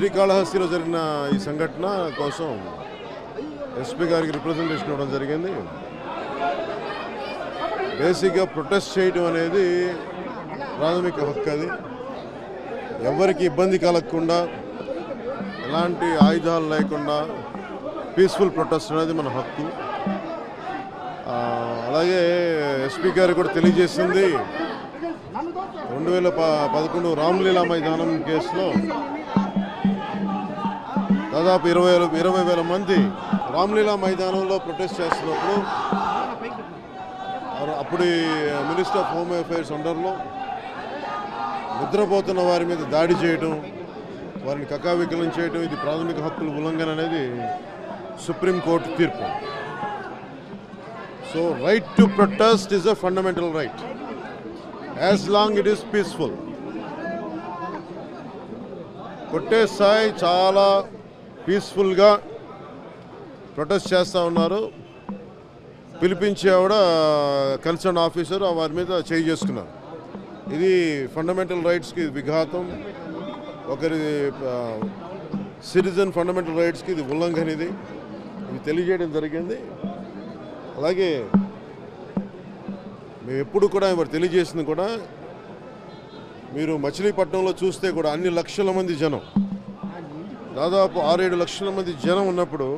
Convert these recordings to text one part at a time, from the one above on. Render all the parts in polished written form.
శ్రీకాళహస్తిలో జరిగిన ఈ సంఘటన కోసం ఎస్పీ గారికి రిప్రజెంటేషన్ ఇవ్వడం జరిగింది. బేసిక్గా ప్రొటెస్ట్ చేయడం అనేది ప్రాథమిక హక్కు. అది ఎవరికి ఇబ్బంది కలగకుండా, ఎలాంటి ఆయుధాలు లేకుండా పీస్ఫుల్ ప్రొటెస్ట్ అనేది మన హక్కు. అలాగే ఎస్పీ గారు కూడా తెలియజేసింది 2011 రామ్లీలా మైదానం కేసులో దాదాపు 20,000 మంది రామ్లీలా మైదానంలో ప్రొటెస్ట్ చేస్తున్నప్పుడు అప్పుడు మినిస్టర్ ఆఫ్ హోమ్ అఫైర్స్ అండర్లో నిద్రపోతున్న వారి మీద దాడి చేయడం, వారిని కకావికలం చేయడం, ఇది ప్రాథమిక హక్కుల ఉల్లంఘన అనేది సుప్రీంకోర్టు తీర్పు. So right to protest is a fundamental right as long it is peaceful. కొట్టే సాయి చాలా పీస్ఫుల్గా ప్రొటెస్ట్ చేస్తూ ఉన్నారు. పిలిపించి ఆవిడ కన్సర్న్ ఆఫీసర్ వారి మీద చేయి చేసుకున్నారు. ఇది ఫండమెంటల్ రైట్స్కి విఘాతం, ఒకరి సిటిజన్ ఫండమెంటల్ రైట్స్కి ఇది ఉల్లంఘన. ఇది తెలియజేయడం జరిగింది. అలాగే మేము ఎప్పుడు కూడా వారు తెలియజేసింది కూడా, మీరు మచిలీపట్నంలో చూస్తే కూడా అన్ని లక్షల మంది జనం, దాదాపు 6-7 లక్షల మంది జనం ఉన్నప్పుడు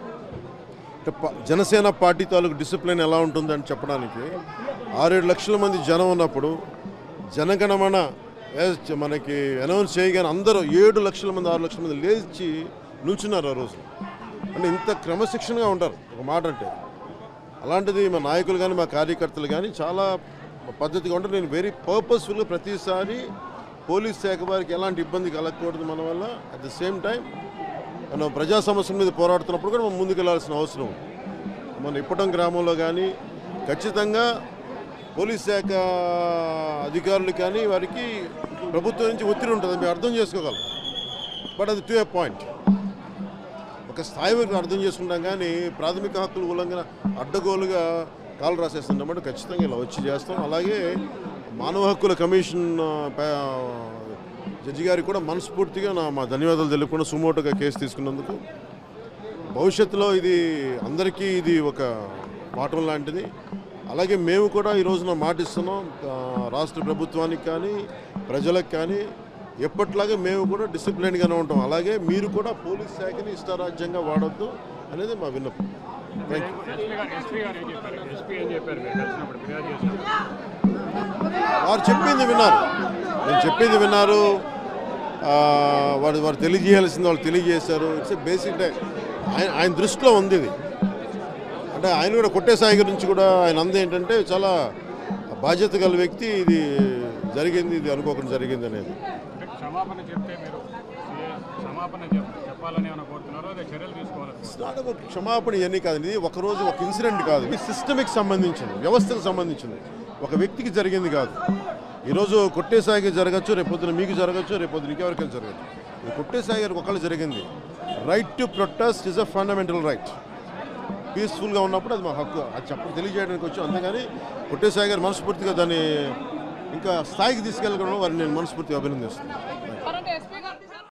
జనసేన పార్టీ తాలూకు డిసిప్లిన్ ఎలా ఉంటుందని చెప్పడానికి 6-7 లక్షల మంది జనం ఉన్నప్పుడు జనగణమన మనకి అనౌన్స్ చేయగానే అందరూ 7 లక్షల మంది 6 లక్షల మంది లేచి నిల్చున్నారు ఆ రోజు. అంటే ఇంత క్రమశిక్షణగా ఉంటారు ఒక మాట అంటే. అలాంటిది మా నాయకులు కానీ మా కార్యకర్తలు కానీ చాలా పద్ధతిగా ఉంటారు. నేను వెరీ పర్పస్ఫుల్గా ప్రతిసారి పోలీస్ శాఖ వారికి ఎలాంటి ఇబ్బంది కలగకూడదు మన వల్ల. అట్ ద సేమ్ టైం మనం ప్రజా సమస్యల మీద పోరాడుతున్నప్పుడు కూడా మనం ముందుకు వెళ్ళాల్సిన అవసరం. మన ఇప్పటం గ్రామంలో కానీ ఖచ్చితంగా పోలీస్ శాఖ అధికారులు కానీ వారికి ప్రభుత్వం నుంచి ఒత్తిడి ఉంటుంది, మేము అర్థం చేసుకోగలం. బట్ అది టు ఏ పాయింట్, ఒక స్థాయి వరకు అర్థం చేసుకుంటాం. కానీ ప్రాథమిక హక్కుల ఉల్లంఘన అడ్డగోలుగా కాలు రాసేస్తున్నప్పుడు ఖచ్చితంగా ఇలా వచ్చి చేస్తాం. అలాగే మానవ హక్కుల కమిషన్ జడ్జి గారికి కూడా మనస్ఫూర్తిగా మా ధన్యవాదాలు తెలుపుకున్న సుమోటోగా కేసు తీసుకున్నందుకు. భవిష్యత్తులో ఇది అందరికీ ఇది ఒక పాఠం లాంటిది. అలాగే మేము కూడా ఈ రోజున మాటిస్తున్నాం రాష్ట్ర ప్రభుత్వానికి కానీ ప్రజలకు కానీ, ఎప్పట్లాగే మేము కూడా డిసిప్లిన్గానే ఉంటాం. అలాగే మీరు కూడా పోలీస్ శాఖని ఇష్టారాజ్యంగా వాడొద్దు అనేది మా విన్నపం. వారు చెప్పింది విన్నారు, నేను చెప్పింది విన్నారు. వారు తెలియజేయాల్సింది వాళ్ళు తెలియజేశారు. ఇట్స్ బేసిక్ ఆయన దృష్టిలో ఉంది ఇది. అంటే ఆయన కూడా కొట్టే సాయి గురించి కూడా ఆయన అంది ఏంటంటే చాలా బాధ్యత గల వ్యక్తి, ఇది జరిగింది, ఇది అనుకోకుండా జరిగింది అనేది. క్షమాపణ ఇవన్నీ కాదు, ఇది ఒకరోజు ఒక ఇన్సిడెంట్ కాదు, ఇది సిస్టమ్కి సంబంధించింది, వ్యవస్థకు సంబంధించింది, ఒక వ్యక్తికి జరిగింది కాదు. ఈరోజు కొట్టే సాయికి జరగచ్చు, రేపొద్దున మీకు జరగచ్చు, రేపొద్దున ఇంకెవరికైనా జరగచ్చు. ఇది కొట్టే సాయి గారికి ఒకళ్ళు జరిగింది. Right to protest is a fundamental right. పీస్ఫుల్గా ఉన్నప్పుడు అది మా హక్కు, అది చెప్పడం తెలియజేయడానికి వచ్చాం. అంతేగాని కొట్టే సాయి గారు మనస్ఫూర్తిగా దాన్ని ఇంకా స్థాయికి తీసుకెళ్ళగలను వారిని నేను మనస్ఫూర్తిగా అభినందిస్తున్నాను.